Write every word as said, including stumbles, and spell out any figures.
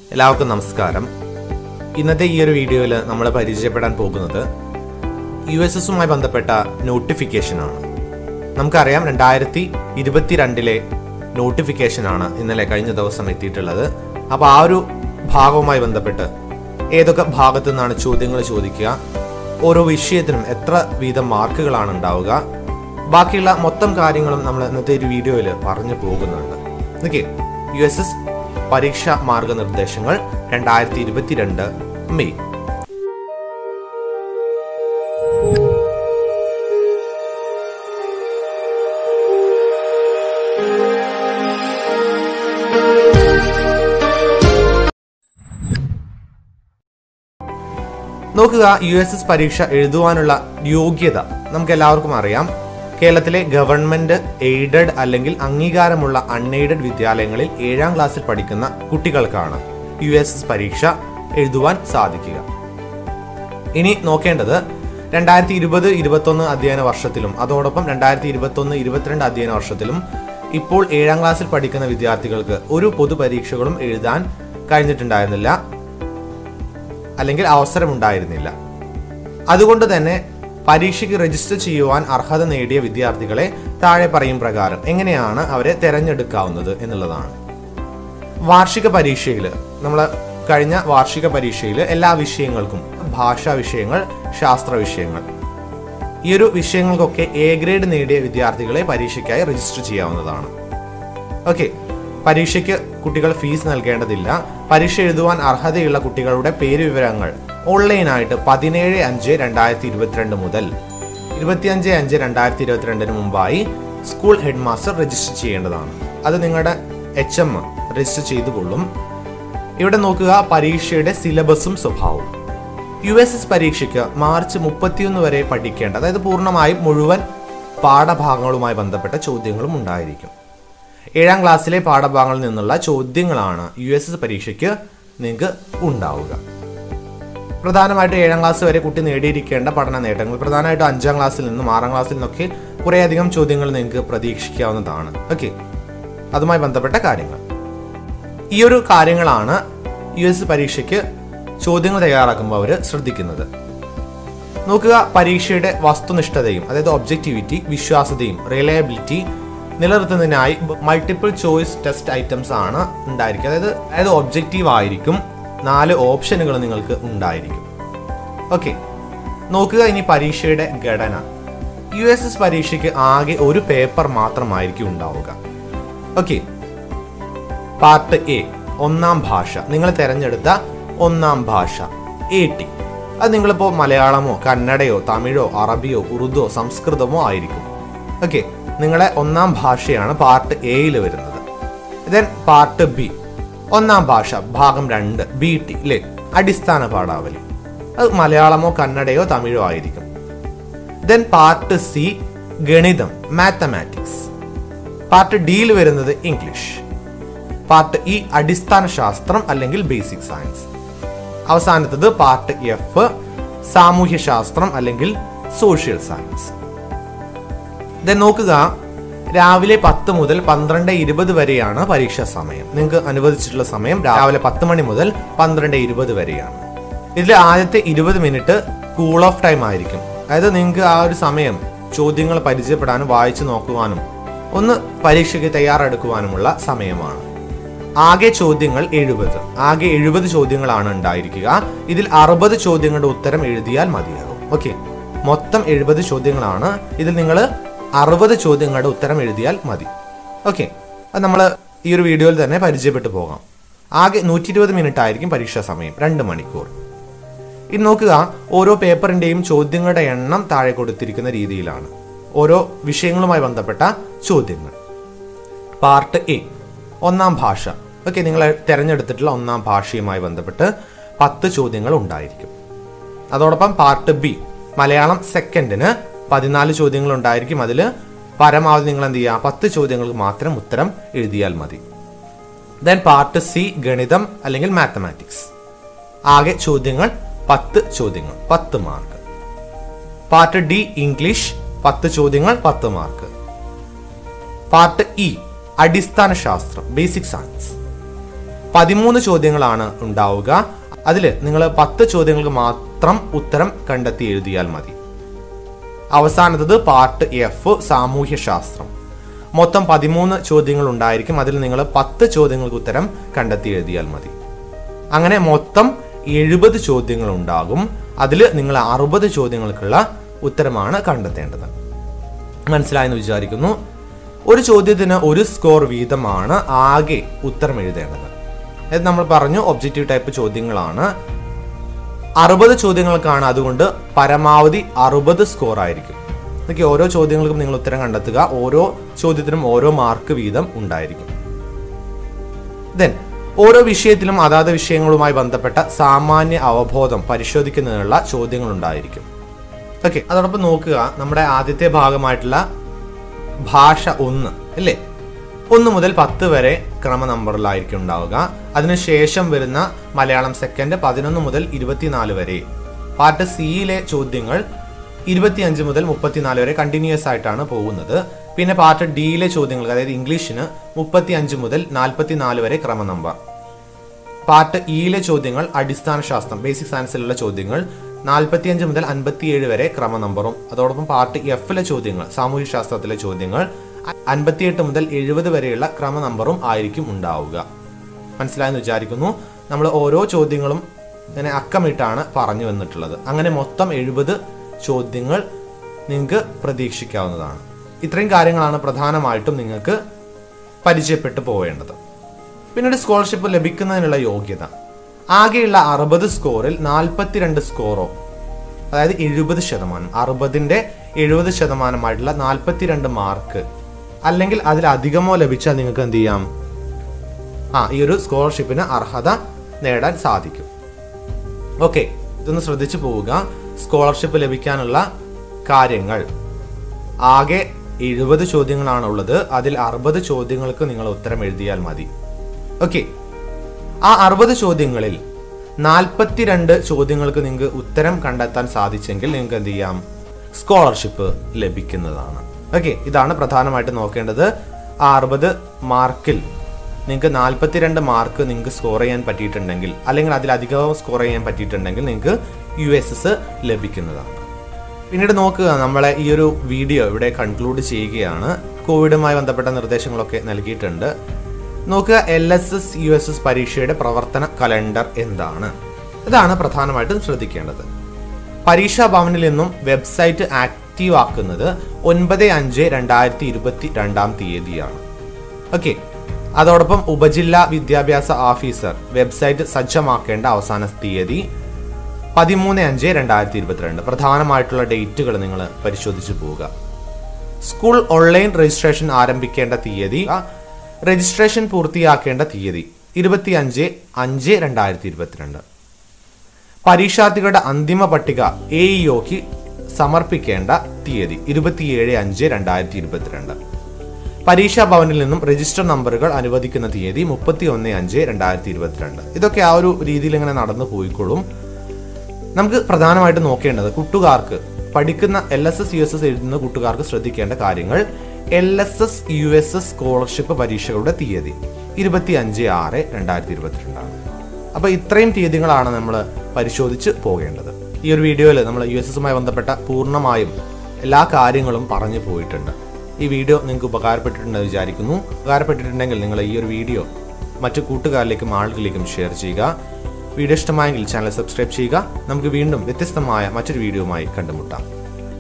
എല്ലാവർക്കും നമസ്കാരം. ഇന്നത്തെ ഈ ഒരു വീഡിയോയിൽ നമ്മൾ പരിചയപ്പെടാൻ പോകുന്നത് യു എസ് എസുമായി ബന്ധപ്പെട്ട നോട്ടിഫിക്കേഷനാണ്. നമുക്കറിയാം രണ്ടായിരത്തി ഇരുപത്തിരണ്ടിലെ നോട്ടിഫിക്കേഷനാണ് ഇന്നലെ കഴിഞ്ഞ ദിവസം എത്തിയിട്ടുള്ളത്. അപ്പോൾ ആ ഒരു ഭാഗവുമായി ബന്ധപ്പെട്ട് ഏതൊക്കെ ഭാഗത്തു നിന്നാണ് ചോദ്യങ്ങൾ ചോദിക്കുക, ഓരോ വിഷയത്തിനും എത്ര വീതം മാർക്കുകളാണ് ഉണ്ടാവുക, ബാക്കിയുള്ള മൊത്തം കാര്യങ്ങളും നമ്മൾ ഇന്നത്തെ ഒരു വീഡിയോയിൽ പറഞ്ഞു പോകുന്നുണ്ട്. ഓക്കെ, യു എസ് എസ് പരീക്ഷാ മാർഗനിർദ്ദേശങ്ങൾ രണ്ടായിരത്തി ഇരുപത്തിരണ്ട് മെയ്. നോക്കുക, യു എസ് എസ് പരീക്ഷ എഴുതുവാനുള്ള യോഗ്യത നമുക്ക് എല്ലാവർക്കും അറിയാം. കേരളത്തിലെ ഗവൺമെന്റ് എയ്ഡഡ് അല്ലെങ്കിൽ അംഗീകാരമുള്ള അൺഎയ്ഡഡ് വിദ്യാലയങ്ങളിൽ ഏഴാം ക്ലാസ്സിൽ പഠിക്കുന്ന കുട്ടികൾക്കാണ് യു എസ് എസ് പരീക്ഷ എഴുതുവാൻ സാധിക്കുക. ഇനി നോക്കേണ്ടത് രണ്ടായിരത്തി ഇരുപത് ഇരുപത്തൊന്ന് അധ്യയന വർഷത്തിലും അതോടൊപ്പം രണ്ടായിരത്തി ഇരുപത്തൊന്ന് ഇരുപത്തിരണ്ട് അധ്യയന വർഷത്തിലും ഇപ്പോൾ ഏഴാം ക്ലാസ്സിൽ പഠിക്കുന്ന വിദ്യാർത്ഥികൾക്ക് ഒരു പൊതുപരീക്ഷകളും എഴുതാൻ കഴിഞ്ഞിട്ടുണ്ടായിരുന്നില്ല, അല്ലെങ്കിൽ അവസരമുണ്ടായിരുന്നില്ല. അതുകൊണ്ട് തന്നെ പരീക്ഷയ്ക്ക് രജിസ്റ്റർ ചെയ്യുവാൻ അർഹത നേടിയ വിദ്യാർത്ഥികളെ താഴെ പറയും പ്രകാരം എങ്ങനെയാണ് അവരെ തിരഞ്ഞെടുക്കാവുന്നത് എന്നുള്ളതാണ്. വാർഷിക പരീക്ഷയിൽ നമ്മൾ കഴിഞ്ഞ വാർഷിക പരീക്ഷയിൽ എല്ലാ വിഷയങ്ങൾക്കും ഭാഷാ വിഷയങ്ങൾ, ശാസ്ത്ര വിഷയങ്ങൾ, ഈ ഒരു വിഷയങ്ങൾക്കൊക്കെ എ ഗ്രേഡ് നേടിയ വിദ്യാർത്ഥികളെ പരീക്ഷയ്ക്കായി രജിസ്റ്റർ ചെയ്യാവുന്നതാണ്. ഓക്കെ, പരീക്ഷയ്ക്ക് കുട്ടികൾ ഫീസ് നൽകേണ്ടതില്ല. പരീക്ഷ എഴുതുവാൻ അർഹതയുള്ള കുട്ടികളുടെ പേര് വിവരങ്ങൾ ഓൺലൈനായിട്ട് പതിനേഴ് അഞ്ച് രണ്ടായിരത്തി ഇരുപത്തിരണ്ട് മുതൽ ഇരുപത്തിയഞ്ച് അഞ്ച് രണ്ടായിരത്തി ഇരുപത്തിരണ്ടിന് മുമ്പായി സ്കൂൾ ഹെഡ് മാസ്റ്റർ രജിസ്റ്റർ ചെയ്യേണ്ടതാണ്. അത് നിങ്ങളുടെ എച്ച് എം രജിസ്റ്റർ ചെയ്തുകൊള്ളും. ഇവിടെ നോക്കുക, പരീക്ഷയുടെ സിലബസും സ്വഭാവവും. യു എസ് എസ് പരീക്ഷയ്ക്ക് മാർച്ച് മുപ്പത്തിയൊന്ന് വരെ പഠിക്കേണ്ട, അതായത് പൂർണ്ണമായും മുഴുവൻ പാഠഭാഗങ്ങളുമായി ബന്ധപ്പെട്ട ചോദ്യങ്ങളും ഉണ്ടായിരിക്കും. ഏഴാം ക്ലാസ്സിലെ പാഠഭാഗങ്ങളിൽ നിന്നുള്ള ചോദ്യങ്ങളാണ് യു എസ് എസ് പരീക്ഷയ്ക്ക് നിങ്ങൾക്ക് ഉണ്ടാവുക. പ്രധാനമായിട്ട് ഏഴാം ക്ലാസ് വരെ കുട്ടി നേടിയിരിക്കേണ്ട പഠന നേട്ടങ്ങൾ, പ്രധാനമായിട്ടും അഞ്ചാം ക്ലാസ്സിൽ നിന്നും ആറാം ക്ലാസ്സിൽ നിന്നൊക്കെ കുറേയധികം ചോദ്യങ്ങൾ നിങ്ങൾക്ക് പ്രതീക്ഷിക്കാവുന്നതാണ്. ഓക്കെ, അതുമായി ബന്ധപ്പെട്ട കാര്യങ്ങൾ, ഈ ഒരു കാര്യങ്ങളാണ് യു എസ് പരീക്ഷയ്ക്ക് ചോദ്യങ്ങൾ തയ്യാറാക്കുമ്പോൾ അവർ ശ്രദ്ധിക്കുന്നത്. നോക്കുക, പരീക്ഷയുടെ വസ്തുനിഷ്ഠതയും അതായത് ഒബ്ജക്ടിവിറ്റി, വിശ്വാസ്യതയും റിലയബിലിറ്റി നിലനിർത്തുന്നതിനായി മൾട്ടിപ്പിൾ ചോയ്സ് ടെസ്റ്റ് ഐറ്റംസ് ആണ് ഉണ്ടായിരിക്കുക. അതായത് അതായത് ഒബ്ജക്റ്റീവ് ആയിരിക്കും, നാല് ഓപ്ഷനുകൾ നിങ്ങൾക്ക് ഉണ്ടായിരിക്കും. ഓക്കെ, നോക്കുക ഇനി പരീക്ഷയുടെ ഘടന. യു എസ് എസ് പരീക്ഷയ്ക്ക് ആകെ ഒരു പേപ്പർ മാത്രമായിരിക്കും ഉണ്ടാവുക. ഓക്കെ, പാർട്ട് എ ഒന്നാം ഭാഷ, നിങ്ങൾ തിരഞ്ഞെടുത്ത ഒന്നാം ഭാഷ എ ടി. അത് നിങ്ങളിപ്പോൾ മലയാളമോ കന്നഡയോ തമിഴോ അറബിയോ ഉറുദോ സംസ്കൃതമോ ആയിരിക്കും. ഓക്കെ, നിങ്ങളെ ഒന്നാം ഭാഷയാണ് പാർട്ട് എയിൽ വരുന്നത്. ദെൻ പാർട്ട് ബി ഒന്നാം ഭാഷ ഭാഗം രണ്ട് ബി ടി അല്ലേ, അടിസ്ഥാന പാഠാവലി. അത് മലയാളമോ കന്നഡയോ തമിഴോ ആയിരിക്കും. ദെൻ പാർട്ട് സി ഗണിതം, മാത്തമാറ്റിക്സ്. പാർട്ട് ഡിയിൽ വരുന്നത് ഇംഗ്ലീഷ്. പാർട്ട് ഇ അടിസ്ഥാന ശാസ്ത്രം അല്ലെങ്കിൽ ബേസിക് സയൻസ്. അവസാനത്തത് പാർട്ട് എഫ് സാമൂഹ്യ ശാസ്ത്രം അല്ലെങ്കിൽ സോഷ്യൽ സയൻസ്. ദെൻ നോക്കുക, രാവിലെ പത്ത് മുതൽ പന്ത്രണ്ട് ഇരുപത് വരെയാണ് പരീക്ഷാ സമയം. നിങ്ങൾക്ക് അനുവദിച്ചിട്ടുള്ള സമയം രാവിലെ പത്ത് മണി മുതൽ പന്ത്രണ്ട് ഇരുപത് വരെയാണ്. ഇതിൽ ആദ്യത്തെ ഇരുപത് മിനിറ്റ് കൂൾ ഓഫ് ടൈം ആയിരിക്കും. അതായത് നിങ്ങൾക്ക് ആ ഒരു സമയം ചോദ്യങ്ങൾ പരിചയപ്പെടാനും വായിച്ചു നോക്കുവാനും ഒന്ന് പരീക്ഷയ്ക്ക് തയ്യാറെടുക്കുവാനുമുള്ള സമയമാണ്. ആകെ ചോദ്യങ്ങൾ എഴുപത് ആകെ എഴുപത് ചോദ്യങ്ങളാണ് ഉണ്ടായിരിക്കുക. ഇതിൽ അറുപത് ചോദ്യങ്ങളുടെ ഉത്തരം എഴുതിയാൽ മതിയാകും. ഓക്കെ, മൊത്തം എഴുപത് ചോദ്യങ്ങളാണ്. ഇതിൽ നിങ്ങൾ അറുപത് ചോദ്യങ്ങളുടെ ഉത്തരം എഴുതിയാൽ മതി. ഓക്കെ, അത് നമ്മൾ ഈ ഒരു വീഡിയോയിൽ തന്നെ പരിചയപ്പെട്ടു പോകാം. ആകെ നൂറ്റി ഇരുപത് മിനിറ്റ് ആയിരിക്കും പരീക്ഷാ സമയം, രണ്ട് മണിക്കൂർ. ഇനി നോക്കുക, ഓരോ പേപ്പറിന്റെയും ചോദ്യങ്ങളുടെ എണ്ണം താഴെ കൊടുത്തിരിക്കുന്ന രീതിയിലാണ് ഓരോ വിഷയങ്ങളുമായി ബന്ധപ്പെട്ട ചോദ്യങ്ങൾ. പാർട്ട് എ ഒന്നാം ഭാഷ. ഓക്കെ, നിങ്ങൾ തിരഞ്ഞെടുത്തിട്ടുള്ള ഒന്നാം ഭാഷയുമായി ബന്ധപ്പെട്ട് പത്ത് ചോദ്യങ്ങൾ ഉണ്ടായിരിക്കും. അതോടൊപ്പം പാർട്ട് ബി മലയാളം സെക്കൻഡിന് പതിനാല് ചോദ്യങ്ങൾ ഉണ്ടായിരിക്കും. അതിൽ പരമാവധി നിങ്ങൾ എന്ത് ചെയ്യുക, പത്ത് ചോദ്യങ്ങൾക്ക് മാത്രം ഉത്തരം എഴുതിയാൽ മതി. ദെൻ പാർട്ട് സി ഗണിതം അല്ലെങ്കിൽ മാത്തമാറ്റിക്സ്. ആകെ ചോദ്യങ്ങൾ പത്ത് ചോദ്യങ്ങൾ, പത്ത് മാർക്ക്. പാർട്ട് ഡി ഇംഗ്ലീഷ്, പത്ത് ചോദ്യങ്ങൾ, പത്ത് മാർക്ക്. പാർട്ട് ഇ അടിസ്ഥാന ശാസ്ത്രം ബേസിക് സയൻസ്. പതിമൂന്ന് ചോദ്യങ്ങളാണ് ഉണ്ടാവുക. അതിൽ നിങ്ങൾ പത്ത് ചോദ്യങ്ങൾക്ക് മാത്രം ഉത്തരം കണ്ടെത്തി എഴുതിയാൽ മതി. അവസാനത്തത് പാർട്ട് എഫ്, സാമൂഹ്യ ശാസ്ത്രം. മൊത്തം പതിമൂന്ന് ചോദ്യങ്ങൾ ഉണ്ടായിരിക്കും. അതിൽ നിങ്ങൾ പത്ത് ചോദ്യങ്ങൾക്ക് ഉത്തരം കണ്ടെത്തി എഴുതിയാൽ മതി. അങ്ങനെ മൊത്തം എഴുപത് ചോദ്യങ്ങൾ ഉണ്ടാകും. അതിൽ നിങ്ങൾ അറുപത് ചോദ്യങ്ങൾക്കുള്ള ഉത്തരമാണ് കണ്ടെത്തേണ്ടത്. മനസ്സിലായെന്ന് വിചാരിക്കുന്നു. ഒരു ചോദ്യത്തിന് ഒരു സ്കോർ വീതമാണ് ആകെ ഉത്തരം എഴുതേണ്ടത്. ഇത് നമ്മൾ പറഞ്ഞു ഒബ്ജക്റ്റീവ് ടൈപ്പ് ചോദ്യങ്ങളാണ്. അറുപത് ചോദ്യങ്ങൾക്കാണ്, അതുകൊണ്ട് പരമാവധി അറുപത് സ്കോർ ആയിരിക്കും. ഓക്കെ, ഓരോ ചോദ്യങ്ങൾക്കും നിങ്ങൾ ഉത്തരം കണ്ടെത്തുക. ഓരോ ചോദ്യത്തിനും ഓരോ മാർക്ക് വീതം ഉണ്ടായിരിക്കും. ദെൻ ഓരോ വിഷയത്തിലും അതാത് വിഷയങ്ങളുമായി ബന്ധപ്പെട്ട സാമാന്യ അവബോധം പരിശോധിക്കുന്നതിനുള്ള ചോദ്യങ്ങൾ ഉണ്ടായിരിക്കും. ഓക്കെ, അതോടൊപ്പം നോക്കുക, നമ്മുടെ ആദ്യത്തെ ഭാഗമായിട്ടുള്ള ഭാഷ ഒന്ന് അല്ലേ, ഒന്ന് മുതൽ പത്ത് വരെ ക്രമ നമ്പറിലായിരിക്കും ഉണ്ടാവുക. അതിനുശേഷം വരുന്ന മലയാളം സെക്കൻഡ് പതിനൊന്ന് മുതൽ ഇരുപത്തിനാല് വരെ. പാർട്ട് സിയിലെ ചോദ്യങ്ങൾ ഇരുപത്തിയഞ്ച് മുതൽ മുപ്പത്തിനാല് വരെ കണ്ടിന്യൂസ് ആയിട്ടാണ് പോകുന്നത്. പിന്നെ പാർട്ട് ഡിയിലെ ചോദ്യങ്ങൾ, അതായത് ഇംഗ്ലീഷിന് മുപ്പത്തി അഞ്ച് മുതൽ നാൽപ്പത്തിനാല് വരെ ക്രമ നമ്പർ. പാർട്ട് ഇയിലെ ചോദ്യങ്ങൾ അടിസ്ഥാന ശാസ്ത്രം, ബേസിക് സയൻസിലുള്ള ചോദ്യങ്ങൾ നാൽപ്പത്തിയഞ്ച് മുതൽ അൻപത്തിയേഴ് വരെ ക്രമ നമ്പറും. അതോടൊപ്പം പാർട്ട് എഫിലെ ചോദ്യങ്ങൾ, സാമൂഹ്യ ശാസ്ത്രത്തിലെ ചോദ്യങ്ങൾ അൻപത്തിയെട്ട് മുതൽ എഴുപത് വരെയുള്ള ക്രമ നമ്പറും ആയിരിക്കും ഉണ്ടാവുക. മനസ്സിലായെന്ന് വിചാരിക്കുന്നു. നമ്മൾ ഓരോ ചോദ്യങ്ങളും ഇങ്ങനെ അക്കമിട്ടാണ് പറഞ്ഞു വന്നിട്ടുള്ളത്. അങ്ങനെ മൊത്തം എഴുപത് ചോദ്യങ്ങൾ നിങ്ങൾക്ക് പ്രതീക്ഷിക്കാവുന്നതാണ്. ഇത്രയും കാര്യങ്ങളാണ് പ്രധാനമായിട്ടും നിങ്ങൾക്ക് പരിചയപ്പെട്ടു പോവേണ്ടത്. പിന്നീട് സ്കോളർഷിപ്പ് ലഭിക്കുന്നതിനുള്ള യോഗ്യത. ആകെയുള്ള അറുപത് സ്കോറിൽ നാൽപ്പത്തിരണ്ട് സ്കോറോ, അതായത് എഴുപത് ശതമാനം, അറുപതിന്റെ എഴുപത് ശതമാനമായിട്ടുള്ള നാൽപ്പത്തിരണ്ട് മാർക്ക് അല്ലെങ്കിൽ അതിലധികമോ ലഭിച്ചാൽ നിങ്ങൾക്ക് എന്ത് ചെയ്യാം, ആ ഈ ഒരു സ്കോളർഷിപ്പിന് അർഹത നേടാൻ സാധിക്കും. ഓക്കെ, ഇതൊന്ന് ശ്രദ്ധിച്ചു പോവുക. സ്കോളർഷിപ്പ് ലഭിക്കാനുള്ള കാര്യങ്ങൾ, ആകെ എഴുപത് ചോദ്യങ്ങളാണുള്ളത്. അതിൽ അറുപത് ചോദ്യങ്ങൾക്ക് നിങ്ങൾ ഉത്തരം എഴുതിയാൽ മതി. ഓക്കെ, ആ അറുപത് ചോദ്യങ്ങളിൽ നാൽപ്പത്തിരണ്ട് ചോദ്യങ്ങൾക്ക് നിങ്ങൾക്ക് ഉത്തരം കണ്ടെത്താൻ സാധിച്ചെങ്കിൽ നിങ്ങൾക്ക് എന്ത് ചെയ്യാം, സ്കോളർഷിപ്പ് ലഭിക്കുന്നതാണ്. ഓക്കെ, ഇതാണ് പ്രധാനമായിട്ട് നോക്കേണ്ടത്. ആ അറുപത് മാർക്കിൽ നിങ്ങൾക്ക് നാൽപ്പത്തിരണ്ട് മാർക്ക് നിങ്ങൾക്ക് സ്കോർ ചെയ്യാൻ പറ്റിയിട്ടുണ്ടെങ്കിൽ, അല്ലെങ്കിൽ അതിലധികം സ്കോർ ചെയ്യാൻ പറ്റിയിട്ടുണ്ടെങ്കിൽ നിങ്ങൾക്ക് യു എസ് എസ് ലഭിക്കുന്നതാണ്. പിന്നീട് നോക്കുക, നമ്മളെ ഈ ഒരു വീഡിയോ ഇവിടെ കൺക്ലൂഡ് ചെയ്യുകയാണ്. കോവിഡുമായി ബന്ധപ്പെട്ട നിർദ്ദേശങ്ങളൊക്കെ നൽകിയിട്ടുണ്ട്. നോക്കുക, L S S U S S പരീക്ഷയുടെ പ്രവർത്തന കലണ്ടർ എന്താണ്? ഇതാണ് പ്രധാനമായിട്ടും ശ്രദ്ധിക്കേണ്ടത്. പരീക്ഷാ ഭവനിൽ നിന്നും വെബ്സൈറ്റ് ആക്റ്റീവ് ആക്കുന്നത് ഒൻപത് അഞ്ച് രണ്ടായിരത്തി ഇരുപത്തി രണ്ടാം തീയതിയാണ്. ഓക്കെ, അതോടൊപ്പം ഉപജില്ലാ വിദ്യാഭ്യാസ ഓഫീസർ വെബ്സൈറ്റ് സജ്ജമാക്കേണ്ട അവസാന തീയതി പതിമൂന്ന് അഞ്ച് രണ്ടായിരത്തി ഇരുപത്തിരണ്ട്. പ്രധാനമായിട്ടുള്ള ഡേറ്റുകൾ നിങ്ങൾ പരിശോധിച്ചു പോവുക. സ്കൂൾ ഓൺലൈൻ രജിസ്ട്രേഷൻ ആരംഭിക്കേണ്ട തീയതി, രജിസ്ട്രേഷൻ പൂർത്തിയാക്കേണ്ട തീയതി ഇരുപത്തി അഞ്ച് അഞ്ച് രണ്ടായിരത്തി ഇരുപത്തിരണ്ട്. പരീക്ഷാർത്ഥികളുടെ അന്തിമ പട്ടിക എ ഇ ഒക്ക് സമർപ്പിക്കേണ്ട തീയതി ഇരുപത്തിയേഴ് അഞ്ച് രണ്ടായിരത്തി ഇരുപത്തിരണ്ട്. പരീക്ഷാ ഭവനിൽ നിന്നും രജിസ്റ്റർ നമ്പറുകൾ അനുവദിക്കുന്ന തീയതി മുപ്പത്തി ഒന്ന് അഞ്ച് രണ്ടായിരത്തി ഇരുപത്തിരണ്ട്. ഇതൊക്കെ ആ ഒരു രീതിയിൽ ഇങ്ങനെ നടന്നു പോയിക്കോളും. നമുക്ക് പ്രധാനമായിട്ട് നോക്കേണ്ടത് കൂട്ടുകാർക്ക്, പഠിക്കുന്ന L S S U S S എഴുതുന്ന കൂട്ടുകാർക്ക് ശ്രദ്ധിക്കേണ്ട കാര്യങ്ങൾ, L S S U S S scholarship പരീക്ഷകളുടെ തീയതി ഇരുപത്തി അഞ്ച് ആറ് രണ്ടായിരത്തി ഇരുപത്തിരണ്ടാണ്. അപ്പോൾ ഇത്രയും തീയതികളാണ് നമ്മൾ പരിശോധിച്ച് പോകേണ്ടത്. ഈ ഒരു വീഡിയോയിൽ നമ്മൾ യു എസ് എസുമായി ബന്ധപ്പെട്ട പൂർണ്ണമായും എല്ലാ കാര്യങ്ങളും പറഞ്ഞു പോയിട്ടുണ്ട്. ഈ വീഡിയോ നിങ്ങൾക്ക് ഉപകാരപ്പെട്ടിട്ടുണ്ടെന്ന് വിചാരിക്കുന്നു. ഉപകാരപ്പെട്ടിട്ടുണ്ടെങ്കിൽ നിങ്ങൾ ഈ ഒരു വീഡിയോ മറ്റു കൂട്ടുകാരിലേക്കും ആളുകളിലേക്കും ഷെയർ ചെയ്യുക. വീഡിയോ ഇഷ്ടമായെങ്കിൽ ചാനൽ സബ്സ്ക്രൈബ് ചെയ്യുക. നമുക്ക് വീണ്ടും വ്യത്യസ്തമായ മറ്റൊരു വീഡിയോയുമായി കണ്ടുമുട്ടാം.